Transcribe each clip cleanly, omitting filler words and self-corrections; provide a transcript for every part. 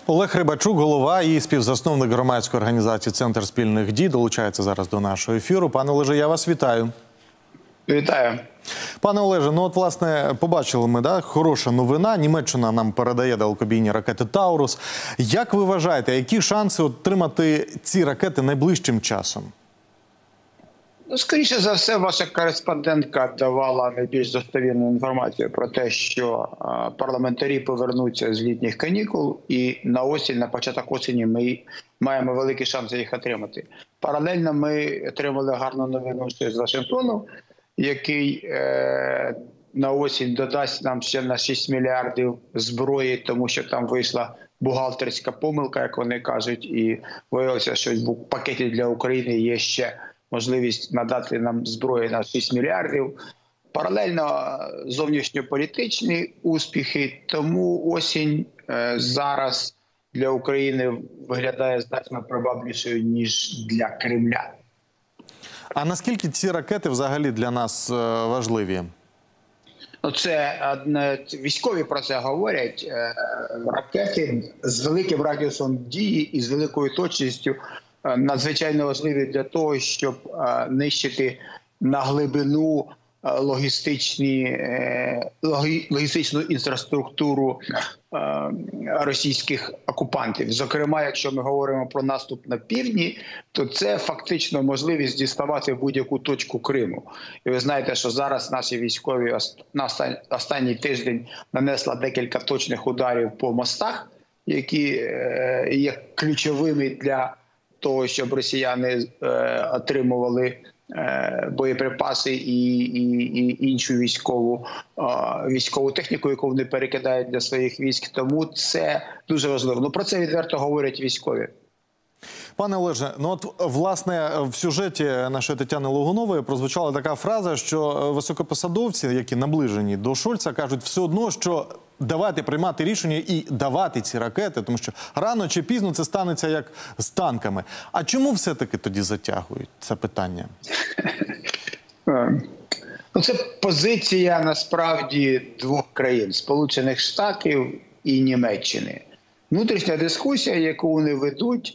Олег Рибачук, голова і співзасновник громадської організації «Центр спільних дій», долучається зараз до нашого ефіру. Пане Олеже, я вас вітаю. Вітаю. Пане Олеже, власне, побачили ми, хороша новина. Німеччина нам передає далекобійні ракети «Таурус». Як ви вважаєте, які шанси отримати ці ракети найближчим часом? Скоріше за все, ваша кореспондентка давала найбільш достовірну інформацію про те, що парламентарі повернуться з літніх канікул, і на осінь, на початок осені ми маємо великий шанс їх отримати. Паралельно ми отримали гарну новину ще з Вашингтону, який на осінь додасть нам ще на 6 мільярдів зброї, тому що там вийшла бухгалтерська помилка, як вони кажуть, і виявилося, що в пакеті для України є ще можливість надати нам зброї на 6 мільярдів. Паралельно зовнішньополітичні успіхи, тому осінь зараз для України виглядає значно привабливішою, ніж для Кремля. А наскільки ці ракети взагалі для нас важливі? Це військові про це говорять. Ракети з великим радіусом дії і з великою точністю надзвичайно важливі для того, щоб нищити на глибину логістичну інфраструктуру російських окупантів. Зокрема, якщо ми говоримо про наступ на півдні, то це фактично можливість діставати будь-яку точку Криму. І ви знаєте, що зараз наші військові на останній тиждень нанесли декілька точних ударів по мостах, які є ключовими для того, щоб росіяни отримували боєприпаси і іншу військову техніку, яку вони перекидають для своїх військ. Тому це дуже важливо. Про це відверто говорять військові. Пане Олеже, власне, в сюжеті нашої Тетяни Логунової прозвучала така фраза, що високопосадовці, які наближені до Шольца, кажуть все одно, що давайте приймати рішення і давати ці ракети, тому що рано чи пізно це станеться як з танками. А чому все-таки тоді затягують це питання? Це позиція, насправді, двох країн – Сполучених Штатів і Німеччини. Внутрішня дискусія, яку вони ведуть,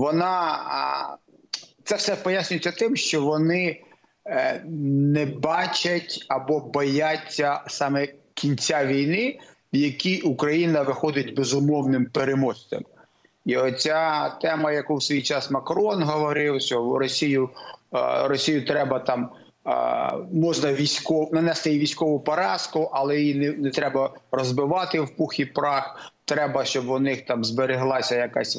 це все пояснюється тим, що вони не бачать або бояться саме кінця війни, в якій Україна виходить безумовним переможцем. І оця тема, яку в свій час Макрон говорив, що Росію треба можна нанести їй військову поразку, але її не треба розбивати в пух і прах. Треба, щоб у них збереглася якась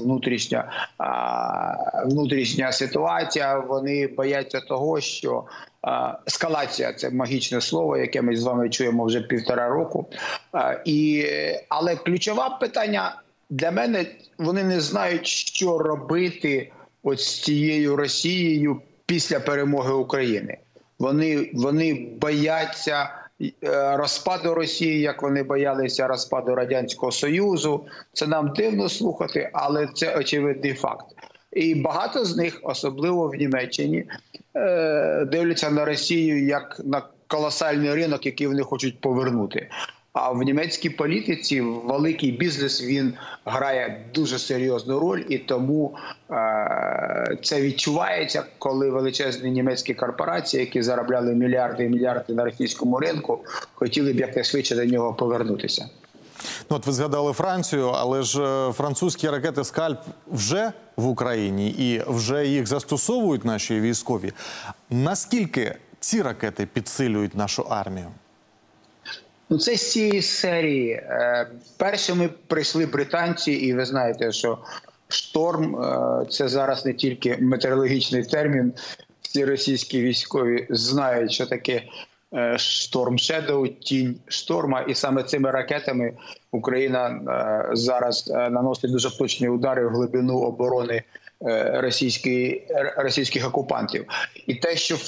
внутрішня ситуація. Вони бояться того, що ескалація – це магічне слово, яке ми з вами чуємо вже 1,5 року. Але ключове питання для мене – вони не знають, що робити з цією Росією після перемоги України. Вони бояться розпаду Росії, як вони боялися розпаду Радянського Союзу. Це нам дивно слухати, але це очевидний факт. І багато з них, особливо в Німеччині, дивляться на Росію як на колосальний ринок, який вони хочуть повернути. А в німецькій політиці великий бізнес, він грає дуже серйозну роль, і тому це відчувається, коли величезні німецькі корпорації, які заробляли мільярди і мільярди на російському ринку, хотіли б якнайшвидше до нього повернутися. Ви згадали Францію, але ж французькі ракети «Скальп» вже в Україні і вже їх застосовують наші військові. Наскільки ці ракети підсилюють нашу армію? Це з цієї серії. Першими прийшли британці, і ви знаєте, що «Шторм» – це зараз не тільки метеорологічний термін. Всі російські військові знають, що таке «Шторм Шедоу», тінь шторма. І саме цими ракетами Україна зараз наносить дуже точні удари в глибину оборони російських окупантів. І те, що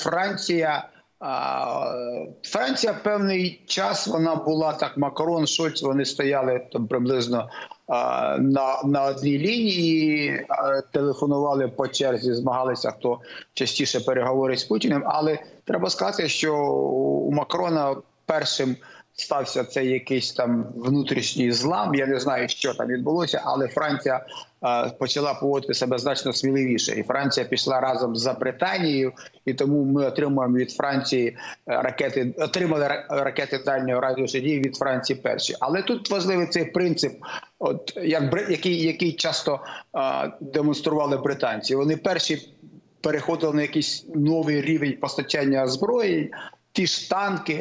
Франція певний час, вона була так, Макрон, Шольц, вони стояли приблизно на одній лінії, телефонували по черзі, змагалися, хто частіше переговорить з Путіним. Але треба сказати, що у Макрона першим стався цей якийсь там внутрішній злам. Я не знаю, що там відбулося, але Франція почала поводити себе значно сміливіше. І Франція пішла разом за Британією, і тому ми отримуємо від Франції отримали ракети дальнього радіусу дії від Франції перші. Але тут важливий цей принцип, який часто демонстрували британці. Вони перші переходили на якийсь новий рівень постачання зброї, ті ж танки,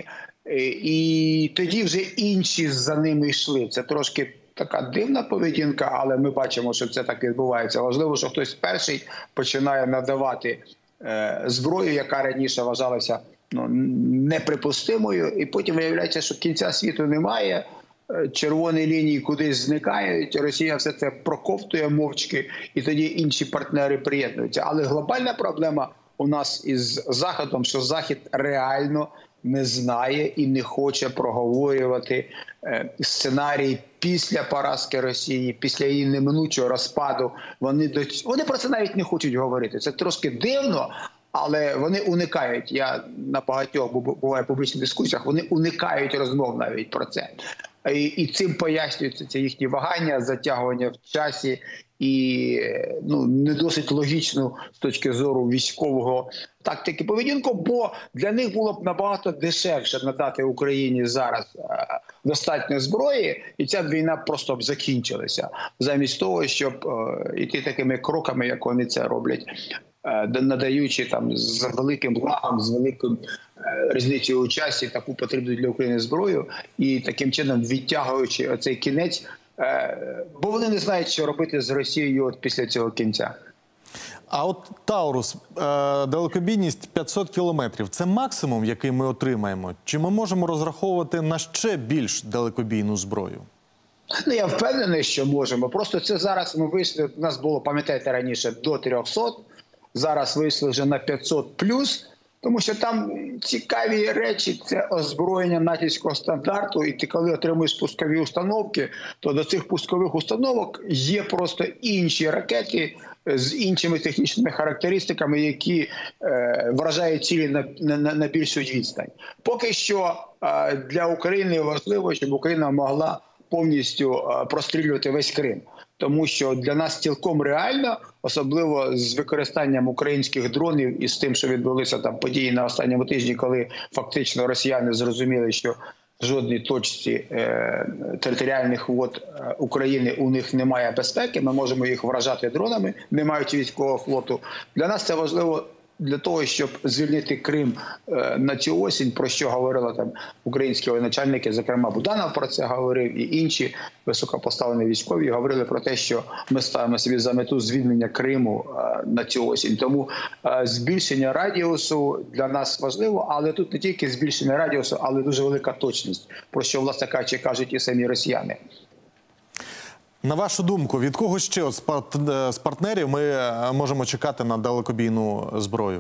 і тоді вже інші за ними йшли. Це трошки така дивна поведінка, але ми бачимо, що це так відбувається. Важливо, що хтось перший починає надавати зброю, яка раніше вважалася неприпустимою, і потім виявляється, що кінця світу немає, червоні лінії кудись зникають, Росія все це проковтує мовчки, і тоді інші партнери приєднуються. Але глобальна проблема у нас із Заходом, що Захід реально не знає і не хоче проговорювати сценарій після поразки Росії, після її неминучого розпаду. Вони про це навіть не хочуть говорити. Це трошки дивно, але вони уникають. Я на багатьох буваю в публічних дискусіях, вони уникають розмов навіть про це. І цим пояснюється це їхні вагання, затягування в часі і не досить логічну з точки зору військового тактики поведінку, бо для них було б набагато дешевше надати Україні зараз достатньо зброї, і ця війна просто б закінчилася, замість того, щоб йти такими кроками, як вони це роблять, надаючи там з великим благом, з великим різницею у часі таку потрібну для України зброю і таким чином відтягуючи оцей кінець, бо вони не знають, що робити з Росією от після цього кінця. А от Таурус, далекобійність 500 кілометрів – це максимум, який ми отримаємо? Чи ми можемо розраховувати на ще більш далекобійну зброю? Я впевнений, що можемо. Просто це зараз ми вийшли, у нас було, пам'ятаєте, раніше до 300, зараз вийшли вже на 500 плюс, тому що там цікаві речі, це озброєння натівського стандарту, і ти коли отримуєш пускові установки, то до цих пускових установок є просто інші ракети з іншими технічними характеристиками, які вражають цілі на більшу відстань. Поки що для України важливо, щоб Україна могла повністю прострілювати весь Крим. Тому що для нас цілком реально, особливо з використанням українських дронів і з тим, що відбулися там події на останньому тижні, коли фактично росіяни зрозуміли, що в жодній точці територіальних вод України у них немає безпеки, ми можемо їх вражати дронами, не маючи військового флоту. Для нас це важливо для того, щоб звільнити Крим на цю осінь, про що говорили там українські воєначальники, зокрема Буданов про це говорив, і інші високопоставлені військові говорили про те, що ми ставимо собі за мету звільнення Криму на цю осінь. Тому збільшення радіусу для нас важливо, але тут не тільки збільшення радіусу, але дуже велика точність, про що, власне кажучи, кажуть і самі росіяни. На вашу думку, від кого ще з партнерів ми можемо чекати на далекобійну зброю?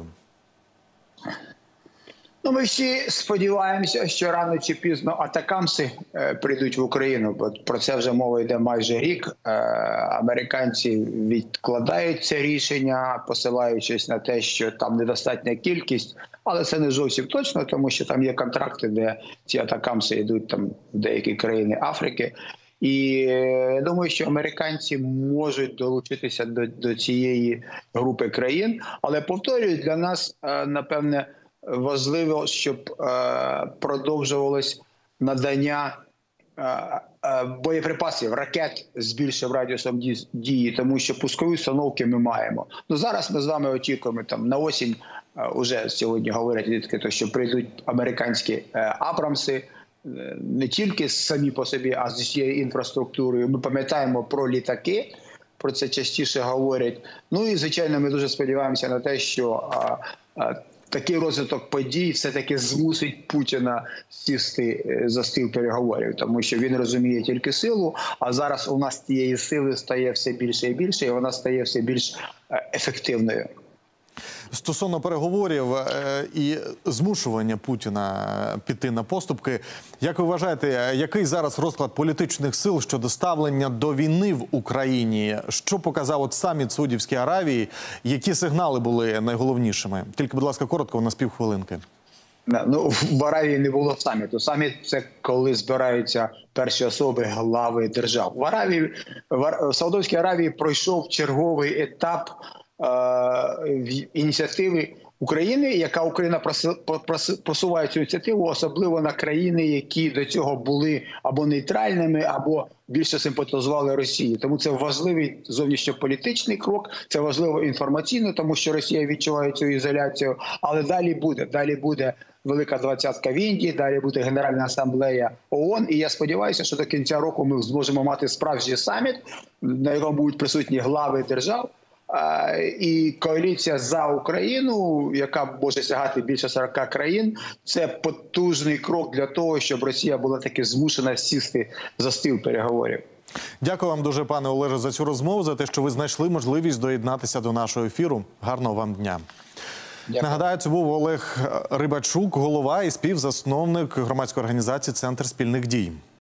Ми всі сподіваємося, що рано чи пізно атакамси прийдуть в Україну, бо про це вже мова йде майже рік. Американці відкладають це рішення, посилаючись на те, що там недостатня кількість, але це не зовсім точно, тому що там є контракти, де ці атакамси йдуть там в деякі країни Африки. І я думаю, що американці можуть долучитися до цієї групи країн. Але, повторюю, для нас, напевне, важливо, щоб продовжувалось надання боєприпасів, ракет з більшим радіусом дії, тому що пускові установки ми маємо. Зараз ми з вами очікуємо на осінь, уже сьогодні говорять відкрито, що прийдуть американські Абрамси, не тільки самі по собі, а з усією інфраструктурою. Ми пам'ятаємо про літаки, про це частіше говорять. І, звичайно, ми дуже сподіваємося на те, що такий розвиток подій все-таки змусить Путіна сісти за стіл переговорів, тому що він розуміє тільки силу, а зараз у нас тієї сили стає все більше і більше, і вона стає все більш ефективною. Стосовно переговорів і змушування Путіна піти на поступки, як ви вважаєте, який зараз розклад політичних сил щодо ставлення до війни в Україні? Що показав саміт Саудівської Аравії? Які сигнали були найголовнішими? Тільки, будь ласка, коротко, у нас півхвилинки. Ну, в Аравії не було саміту. Саміт – це коли збираються перші особи, глави держав. В Саудовській Аравії пройшов черговий етап ініціативи України, яка Україна просуває цю ініціативу, особливо на країни, які до цього були або нейтральними, або більше симпатизували Росії. Тому це важливий зовнішньополітичний крок, це важливо інформаційно, тому що Росія відчуває цю ізоляцію. Але далі буде Велика Двадцятка в Індії, далі буде Генеральна асамблея ООН. І я сподіваюся, що до кінця року ми зможемо мати справжній саміт, на якому будуть присутні глави держав. І коаліція за Україну, яка може сягати більше 40 країн, це потужний крок для того, щоб Росія була таки змушена сісти за стіл переговорів. Дякую вам дуже, пане Олеже, за цю розмову, за те, що ви знайшли можливість доєднатися до нашого ефіру. Гарного вам дня. Дякую. Нагадаю, це був Олег Рибачук, голова і співзасновник громадської організації «Центр спільних дій».